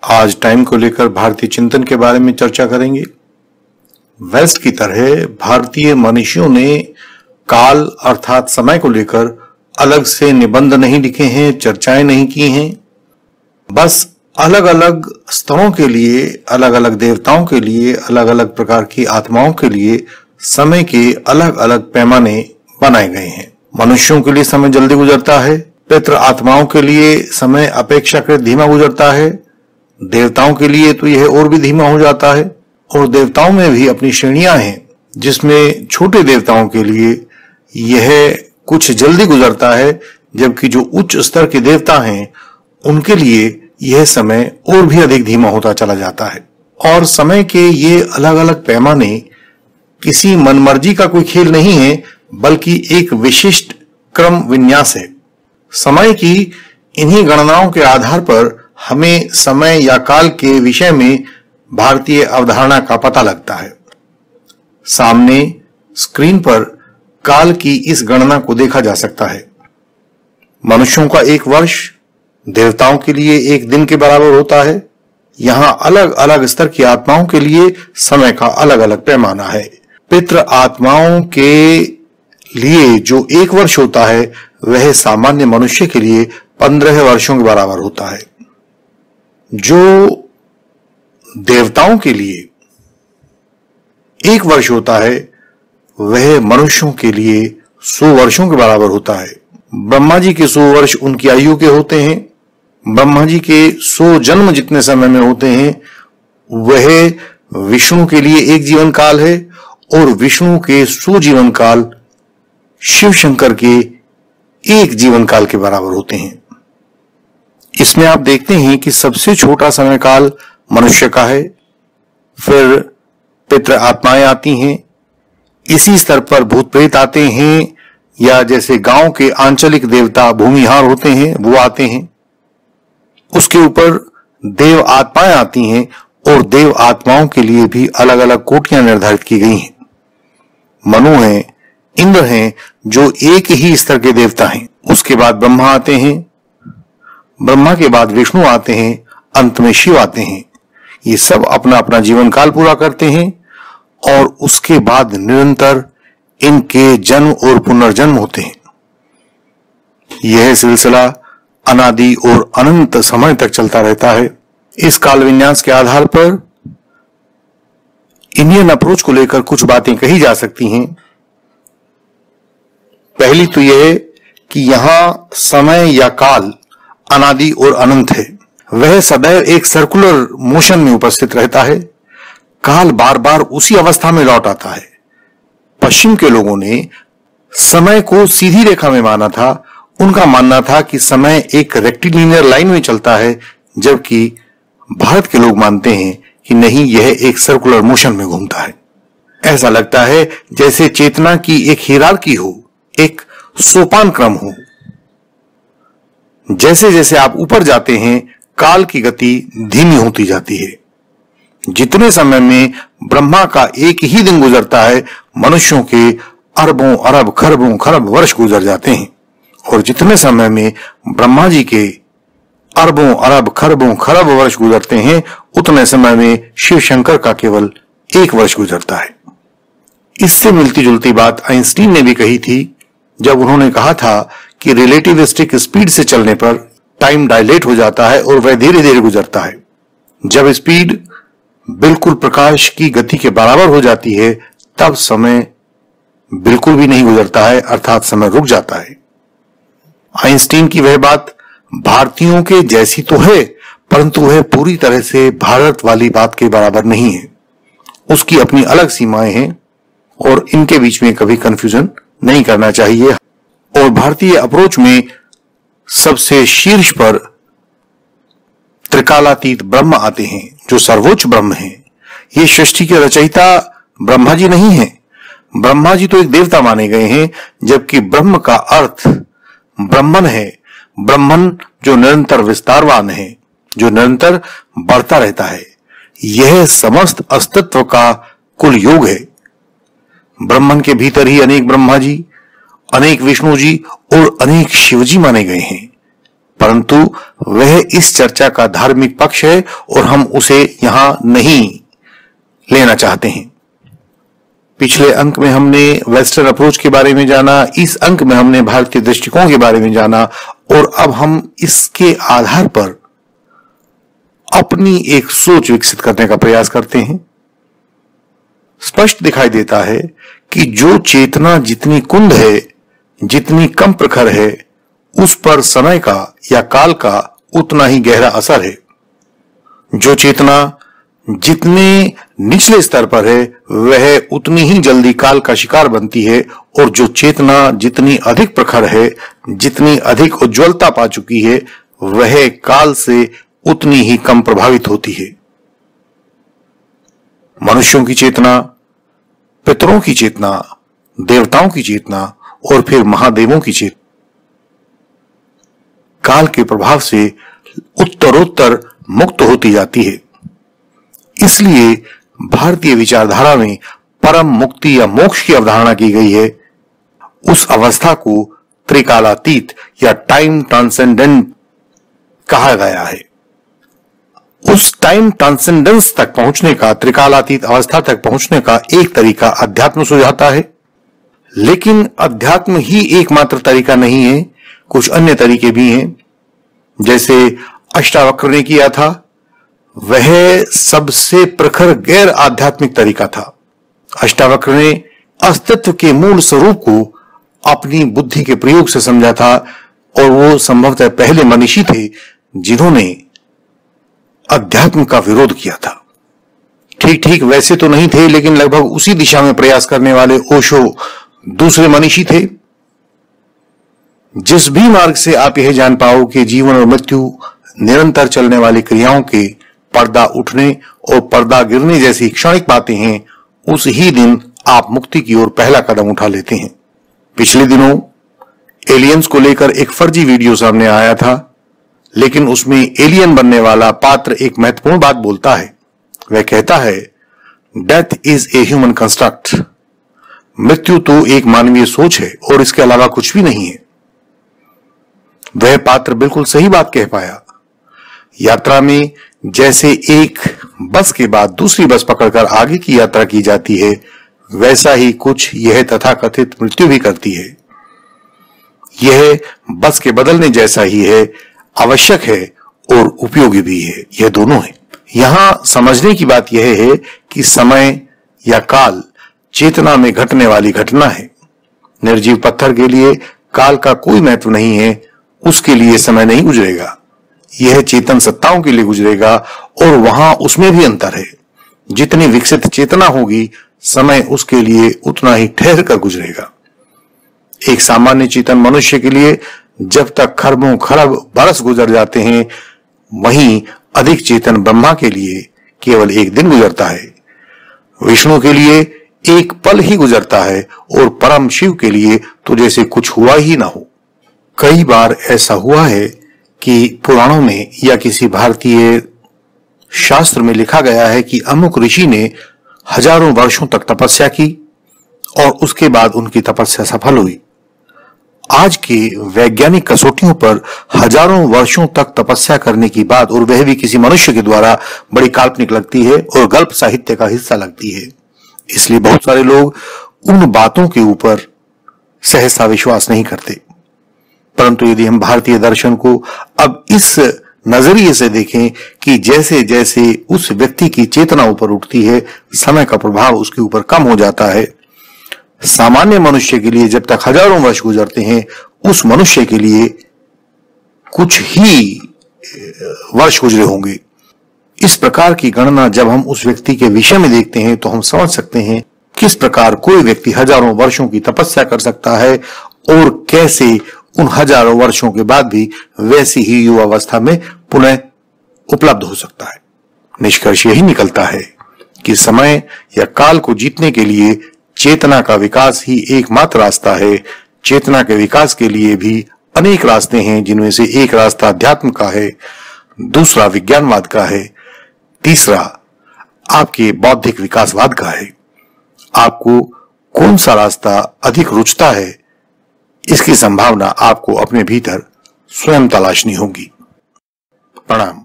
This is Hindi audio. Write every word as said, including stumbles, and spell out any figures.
आज टाइम को लेकर भारतीय चिंतन के बारे में चर्चा करेंगे। वेस्ट की तरह भारतीय मनीषियों ने काल अर्थात समय को लेकर अलग से निबंध नहीं लिखे हैं, चर्चाएं नहीं की हैं। बस अलग अलग स्तरों के लिए, अलग अलग देवताओं के लिए, अलग अलग प्रकार की आत्माओं के लिए समय के अलग अलग पैमाने बनाए गए हैं। मनुष्यों के लिए समय जल्दी गुजरता है, पितृ आत्माओं के लिए समय अपेक्षाकृत धीमा गुजरता है, देवताओं के लिए तो यह और भी धीमा हो जाता है। और देवताओं में भी अपनी श्रेणियां हैं, जिसमें छोटे देवताओं के लिए यह कुछ जल्दी गुजरता है, जबकि जो उच्च स्तर के देवता हैं उनके लिए यह समय और भी अधिक धीमा होता चला जाता है। और समय के ये अलग अलग पैमाने किसी मनमर्जी का कोई खेल नहीं है, बल्कि एक विशिष्ट क्रम विन्यास है। समय की इन्हीं गणनाओं के आधार पर हमें समय या काल के विषय में भारतीय अवधारणा का पता लगता है। सामने स्क्रीन पर काल की इस गणना को देखा जा सकता है। मनुष्यों का एक वर्ष देवताओं के लिए एक दिन के बराबर होता है। यहां अलग अलग स्तर की आत्माओं के लिए समय का अलग अलग पैमाना है। पितृ आत्माओं के लिए जो एक वर्ष होता है वह सामान्य मनुष्य के लिए पंद्रह वर्षों के बराबर होता है। जो देवताओं के लिए एक वर्ष होता है वह मनुष्यों के लिए सौ वर्षों के बराबर होता है। ब्रह्मा जी के सौ वर्ष उनकी आयु के होते हैं। ब्रह्मा जी के सौ जन्म जितने समय में होते हैं वह विष्णु के लिए एक जीवन काल है, और विष्णु के सौ जीवन काल शिव शंकर के एक जीवन काल के बराबर होते हैं। इसमें आप देखते हैं कि सबसे छोटा समय काल मनुष्य का है, फिर पितृ आत्माएं आती हैं, इसी स्तर पर भूत प्रेत आते हैं, या जैसे गांव के आंचलिक देवता भूमिहार होते हैं वो आते हैं। उसके ऊपर देव आत्माएं आती हैं, और देव आत्माओं के लिए भी अलग अलग कोटियां निर्धारित की गई हैं। मनु हैं, इंद्र हैं, जो एक ही स्तर के देवता हैं। उसके बाद ब्रह्मा आते हैं, ब्रह्मा के बाद विष्णु आते हैं, अंत में शिव आते हैं। ये सब अपना अपना जीवन काल पूरा करते हैं, और उसके बाद निरंतर इनके जन्म और पुनर्जन्म होते हैं। यह सिलसिला अनादि और अनंत समय तक चलता रहता है। इस काल विन्यास के आधार पर इंडियन अप्रोच को लेकर कुछ बातें कही जा सकती हैं। पहली तो यह कि यहां समय या काल अनादि और अनंत है। वह सदैव एक सर्कुलर मोशन में उपस्थित रहता है। काल बार बार उसी अवस्था में लौट आता है। पश्चिम के लोगों ने समय को सीधी रेखा में माना था। उनका मानना था कि समय एक रेक्टिलिनियर लाइन में चलता है, जबकि भारत के लोग मानते हैं कि नहीं, यह एक सर्कुलर मोशन में घूमता है। ऐसा लगता है जैसे चेतना की एक हिरार्की हो, एक सोपान क्रम हो। जैसे जैसे आप ऊपर जाते हैं काल की गति धीमी होती जाती है। जितने समय में ब्रह्मा का एक ही दिन गुजरता है, मनुष्यों के अरबों अरब खरबों खरब वर्ष गुजर जाते हैं। और जितने समय में ब्रह्मा जी के अरबों अरब खरबों खरब वर्ष गुजरते हैं, उतने समय में शिव शंकर का केवल एक वर्ष गुजरता है। इससे मिलती जुलती बात आइंस्टीन ने भी कही थी, जब उन्होंने कहा था कि रिलेटिविस्टिक स्पीड से चलने पर टाइम डायलेट हो जाता है और वह धीरे धीरे गुजरता है। जब स्पीड बिल्कुल प्रकाश की गति के बराबर हो जाती है, तब समय बिल्कुल भी नहीं गुजरता है, अर्थात समय रुक जाता है। आइंस्टीन की वह बात भारतीयों के जैसी तो है, परंतु वह पूरी तरह से भारत वाली बात के बराबर नहीं है। उसकी अपनी अलग सीमाएं हैं, और इनके बीच में कभी कंफ्यूजन नहीं करना चाहिए। और भारतीय अप्रोच में सबसे शीर्ष पर त्रिकालातीत ब्रह्म आते हैं, जो सर्वोच्च ब्रह्म हैं। ये सृष्टि के रचयिता ब्रह्मा जी नहीं हैं। ब्रह्मा जी तो एक देवता माने गए हैं, जबकि ब्रह्म का अर्थ ब्रह्मन है। ब्रह्मन जो निरंतर विस्तारवान है, जो निरंतर बढ़ता रहता है। यह समस्त अस्तित्व का कुल योग है। ब्रह्मन के भीतर ही अनेक ब्रह्मा जी, अनेक विष्णु जी और अनेक शिवजी माने गए हैं। परंतु वह इस चर्चा का धार्मिक पक्ष है और हम उसे यहां नहीं लेना चाहते हैं। पिछले अंक में हमने वेस्टर्न अप्रोच के बारे में जाना, इस अंक में हमने भारतीय दृष्टिकोण के बारे में जाना, और अब हम इसके आधार पर अपनी एक सोच विकसित करने का प्रयास करते हैं। स्पष्ट दिखाई देता है कि जो चेतना जितनी कुंद है, जितनी कम प्रखर है, उस पर समय का या काल का उतना ही गहरा असर है। जो चेतना जितने निचले स्तर पर है, वह उतनी ही जल्दी काल का शिकार बनती है, और जो चेतना जितनी अधिक प्रखर है, जितनी अधिक उज्ज्वलता पा चुकी है, वह काल से उतनी ही कम प्रभावित होती है। मनुष्यों की चेतना, पितरों की चेतना, देवताओं की चेतना और फिर महादेवों की चेतना काल के प्रभाव से उत्तरोत्तर मुक्त होती जाती है। इसलिए भारतीय विचारधारा में परम मुक्ति या मोक्ष की अवधारणा की गई है। उस अवस्था को त्रिकालातीत या टाइम ट्रांसेंडेंट कहा गया है। उस टाइम ट्रांसेंडेंस तक पहुंचने का, त्रिकालातीत अवस्था तक पहुंचने का एक तरीका अध्यात्म सुझाता है, लेकिन अध्यात्म ही एकमात्र तरीका नहीं है, कुछ अन्य तरीके भी हैं। जैसे अष्टावक्र ने किया था, वह सबसे प्रखर गैर आध्यात्मिक तरीका था। अष्टावक्र ने अस्तित्व के मूल स्वरूप को अपनी बुद्धि के प्रयोग से समझा था, और वो संभवतः पहले मनीषी थे जिन्होंने अध्यात्म का विरोध किया था। ठीक ठीक वैसे तो नहीं थे, लेकिन लगभग उसी दिशा में प्रयास करने वाले ओशो दूसरे मनीषी थे। जिस भी मार्ग से आप यह जान पाओ कि जीवन और मृत्यु निरंतर चलने वाली क्रियाओं के पर्दा उठने और पर्दा गिरने जैसी क्षणिक बातें हैं, उस ही दिन आप मुक्ति की ओर पहला कदम उठा लेते हैं। पिछले दिनों एलियंस को लेकर एक फर्जी वीडियो सामने आया था, लेकिन उसमें एलियन बनने वाला पात्र एक महत्वपूर्ण बात बोलता है। वह कहता है, death is a human construct. मृत्यु तो एक मानवीय सोच है और इसके अलावा कुछ भी नहीं है। वह पात्र बिल्कुल सही बात कह पाया। यात्रा में जैसे एक बस के बाद दूसरी बस पकड़कर आगे की यात्रा की जाती है, वैसा ही कुछ यह तथाकथित मृत्यु भी करती है। यह बस के बदलने जैसा ही है, आवश्यक है और उपयोगी भी है। यह दोनों है। यहां समझने की बात यह है कि समय या काल चेतना में घटने वाली घटना है। निर्जीव पत्थर के लिए काल का कोई महत्व नहीं है, उसके लिए समय नहीं गुजरेगा। यह चेतन सत्ताओं के लिए गुजरेगा, और वहां उसमें भी अंतर है। जितनी विकसित चेतना होगी, समय उसके लिए उतना ही ठहर कर गुजरेगा। एक सामान्य चेतन मनुष्य के लिए जब तक खरबों खरब बरस गुजर जाते हैं, वहीं अधिक चेतन ब्रह्मा के लिए केवल एक दिन गुजरता है। विष्णु के लिए एक पल ही गुजरता है, और परम शिव के लिए तो जैसे कुछ हुआ ही ना हो। कई बार ऐसा हुआ है कि पुराणों में या किसी भारतीय शास्त्र में लिखा गया है कि अमुक ऋषि ने हजारों वर्षों तक तपस्या की और उसके बाद उनकी तपस्या सफल हुई। आज की वैज्ञानिक कसौटियों पर हजारों वर्षों तक तपस्या करने की बात, और वह भी किसी मनुष्य के द्वारा, बड़ी काल्पनिक लगती है और गल्प साहित्य का हिस्सा लगती है। इसलिए बहुत सारे लोग उन बातों के ऊपर सहसा विश्वास नहीं करते। परंतु यदि हम भारतीय दर्शन को अब इस नजरिए से देखें कि जैसे जैसे उस व्यक्ति की चेतना ऊपर उठती है, समय का प्रभाव उसके ऊपर कम हो जाता है। सामान्य मनुष्य के लिए जब तक हजारों वर्ष गुजरते हैं, उस मनुष्य के लिए कुछ ही वर्ष गुजरे होंगे। इस प्रकार की गणना जब हम उस व्यक्ति के विषय में देखते हैं, तो हम समझ सकते हैं किस प्रकार कोई व्यक्ति हजारों वर्षों की तपस्या कर सकता है और कैसे उन हजारों वर्षों के बाद भी वैसी ही युवावस्था में पुनः उपलब्ध हो सकता है। निष्कर्ष यही निकलता है कि समय या काल को जीतने के लिए चेतना का विकास ही एकमात्र रास्ता है। चेतना के विकास के लिए भी अनेक रास्ते हैं, जिनमें से एक रास्ता अध्यात्म का है, दूसरा विज्ञानवाद का है, तीसरा आपके बौद्धिक विकासवाद का है। आपको कौन सा रास्ता अधिक रुचता है, इसकी संभावना आपको अपने भीतर स्वयं तलाशनी होगी। प्रणाम।